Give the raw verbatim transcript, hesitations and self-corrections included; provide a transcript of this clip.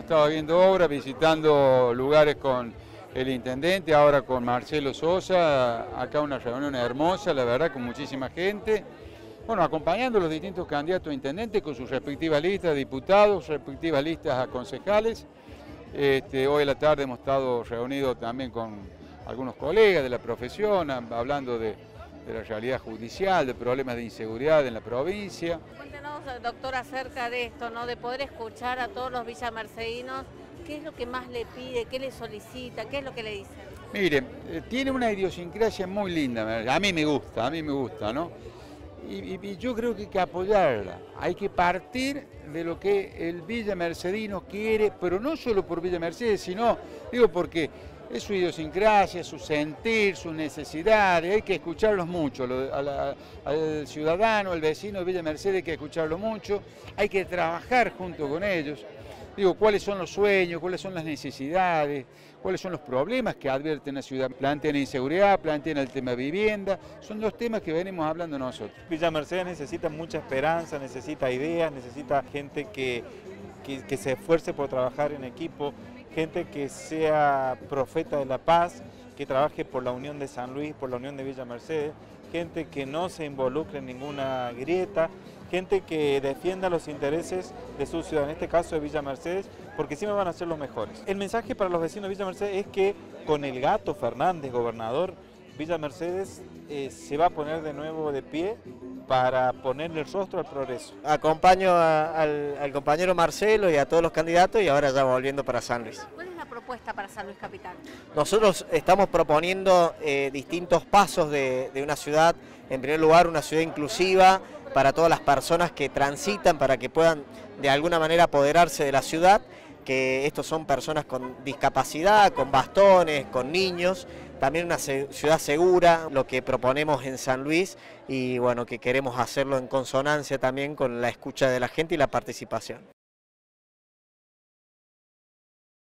hemos estado viendo obras, visitando lugares con el intendente, ahora con Marcelo Sosa, acá una reunión hermosa, la verdad, con muchísima gente. Bueno, acompañando a los distintos candidatos a intendente con sus respectivas listas de diputados, respectivas listas a concejales. Este, hoy en la tarde hemos estado reunidos también con algunos colegas de la profesión, hablando de, de la realidad judicial, de problemas de inseguridad en la provincia. Cuéntenos, doctor, acerca de esto, ¿no? De poder escuchar a todos los villamercedinos, ¿qué es lo que más le pide, qué le solicita, qué es lo que le dicen? Mire, eh, tiene una idiosincrasia muy linda, a mí me gusta, a mí me gusta, ¿no? Y, y, y yo creo que hay que apoyarla, hay que partir de lo que el villamercedino quiere, pero no solo por Villa Mercedes, sino, digo, porque es su idiosincrasia, su sentir, sus necesidades, hay que escucharlos mucho, lo, a la, al ciudadano, al vecino de Villa Mercedes hay que escucharlo mucho, hay que trabajar junto con ellos. Digo, cuáles son los sueños, cuáles son las necesidades, cuáles son los problemas que advierten la ciudad. Plantean inseguridad, plantean el tema vivienda, son los temas que venimos hablando nosotros. Villa Mercedes necesita mucha esperanza, necesita ideas, necesita gente que, que, que se esfuerce por trabajar en equipo, gente que sea profeta de la paz, que trabaje por la unión de San Luis, por la unión de Villa Mercedes, gente que no se involucre en ninguna grieta, gente que defienda los intereses de su ciudad, en este caso de Villa Mercedes, porque siempre van a ser los mejores. El mensaje para los vecinos de Villa Mercedes es que con el Gato Fernández, gobernador, Villa Mercedes eh, se va a poner de nuevo de pie para ponerle el rostro al progreso. Acompaño a, al, al compañero Marcelo y a todos los candidatos y ahora ya volviendo para San Luis. ¿Cuál es la propuesta para San Luis Capital? Nosotros estamos proponiendo eh, distintos pasos de, de una ciudad, en primer lugar una ciudad inclusiva para todas las personas que transitan, para que puedan de alguna manera apoderarse de la ciudad, que estos son personas con discapacidad, con bastones, con niños, también una ciudad segura, lo que proponemos en San Luis y bueno, que queremos hacerlo en consonancia también con la escucha de la gente y la participación.